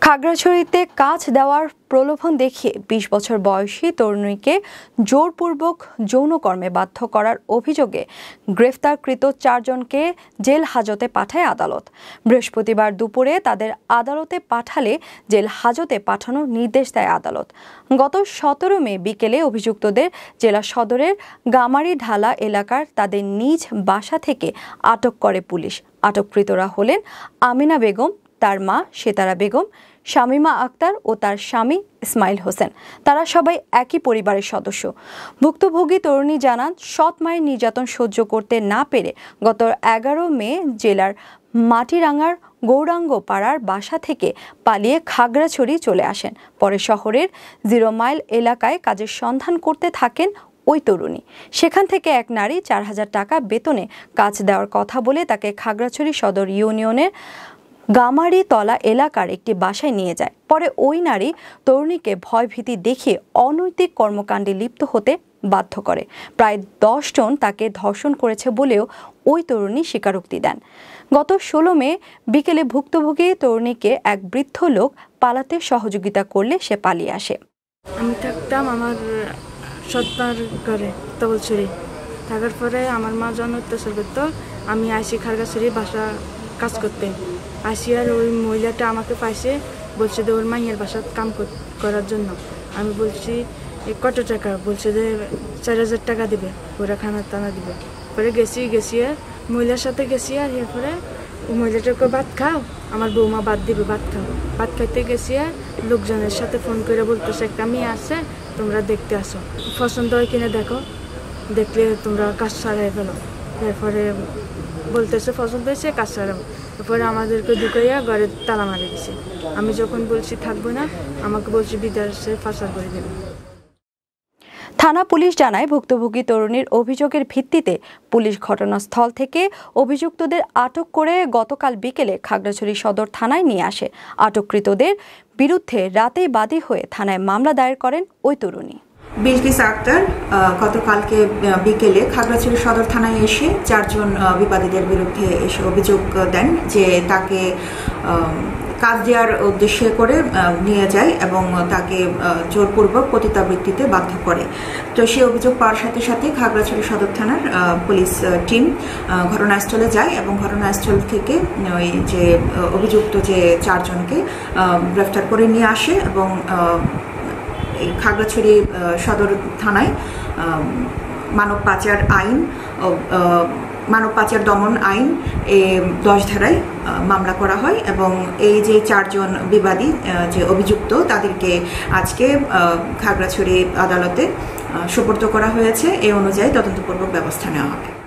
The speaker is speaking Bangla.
খাগড়াছড়িতে কাজ দেওয়ার প্রলোভন দেখিয়ে ২০ বছর বয়সী তরুণীকে জোরপূর্বক যৌনকর্মে বাধ্য করার অভিযোগে গ্রেফতারকৃত ৪ জনকে জেল হাজতে পাঠায় আদালত। বৃহস্পতিবার দুপুরে তাদের আদালতে পাঠালে জেল হাজতে পাঠানোর নির্দেশ দেয় আদালত। গত ১৭ মে বিকেলে অভিযুক্তদের জেলা সদরের গামারিঢালা এলাকার তাদের নিজ বাসা থেকে আটক করে পুলিশ। আটককৃতরা হলেন আমিনা বেগম, তার মা সেতারা বেগম, শামীমা আক্তার ও তার স্বামী ইসমাইল হোসেন। তারা সবাই একই পরিবারের সদস্য। ভুক্তভোগী তরুণী জানান, সৎ মায়ের নির্যাতন সহ্য করতে না পেরে গত ১১ মে জেলার মাটিরাঙ্গার গৌরাঙ্গ পাড়ার বাসা থেকে পালিয়ে খাগড়াছড়ি চলে আসেন। পরে শহরের 0 মাইল এলাকায় কাজের সন্ধান করতে থাকেন ওই তরুণী। সেখান থেকে এক নারী ৪,০০০ টাকা বেতনে কাজ দেওয়ার কথা বলে তাকে খাগড়াছড়ি সদর ইউনিয়নের গামারিতলা এলাকার একটি বাসায় নিয়ে যায়। পরে ওই নারী তরুণীকে ভয়ভীতি দেখিয়ে অনৈতিক কর্মকাণ্ডে লিপ্ত হতে বাধ্য করে। প্রায় ১০ জন তাকে ধর্ষণ করেছে বলেও ওই তরুণী স্বীকারোক্তি দেন। গত ১৬ মে বিকেলে ভুক্তভোগী তরুণীকে এক বৃদ্ধ লোক পালাতে সহযোগিতা করলে সে পালিয়ে আসে। আমি থাকতাম আমার সৎমার ঘরে তবলছড়ি। থাকার পরে আমার মা জন অত্যাচার করতো। আমি আসি খাগড়াছড়ি বাসা কাজ করতে আসি, আর ওই মহিলাটা আমাকে পাইছে, বলছে যে ওর মাইয়ের বাসা কাম করার জন্য। আমি বলছি কত টাকা? বলছে যে ৪,০০০ টাকা দিবে, ওরা খানা টানা দিবে। পরে গেছি আর মহিলার সাথে গেছি, আর এরপরে ওই মহিলাটাকে ভাত খাও, আমার বৌমা ভাত দিবে, ভাত খাও। ভাত খাইতে গেছি, আর লোকজনের সাথে ফোন করে বলতেছে একটা মেয়ে আছে, তোমরা দেখতে আসো, পছন্দ হয় কিনা দেখো, দেখলে তোমরা কাজ সারাই ফেলো। এরপরে বলতেছে পছন্দ হয়েছে, কাজ সারাবো। এরপরে আমাদেরকে ঢুকাইয়া ঘরে তালা মারি দিছে। আমি যখন বলছি থাকবো না, আমাকে বলছি বিদেশে পাচার করে দেবে। থানা পুলিশ জানায়, ভুক্তভোগী তরুণীর অভিযোগের ভিত্তিতে পুলিশ ঘটনাস্থল থেকে অভিযুক্তদের আটক করে গতকাল বিকেলে খাগড়াছড়ি সদর থানায় নিয়ে আসে। আটককৃতদের বিরুদ্ধে রাতেই বাদী হয়ে থানায় মামলা দায়ের করেন ওই তরুণী। বিলকিস আক্তার গতকালকে বিকেলে খাগড়াছড়ি সদর থানায় এসে ৪ জন বিবাদীদের বিরুদ্ধে এসে অভিযোগ দেন যে তাকে কাজ দেওয়ার উদ্দেশ্যে করে নিয়ে যায় এবং তাকে জোরপূর্বক পতিতাবৃত্তিতে বাধ্য করে। তো সেই অভিযোগ পাওয়ার সাথে সাথে খাগড়াছড়ি সদর থানার পুলিশ টিম ঘটনাস্থলে যায় এবং ঘটনাস্থল থেকে ওই যে অভিযুক্ত যে ৪ জনকে গ্রেফতার করে নিয়ে আসে এবং খাগড়াছড়ি সদর থানায় মানব পাচার দমন আইন 10 ধারায় মামলা করা হয় এবং এই যে ৪ জন বিবাদী যে অভিযুক্ত তাদেরকে আজকে খাগড়াছড়ি আদালতে সোপর্দ করা হয়েছে। এই অনুযায়ী তদন্তপূর্বক ব্যবস্থা নেওয়া হবে।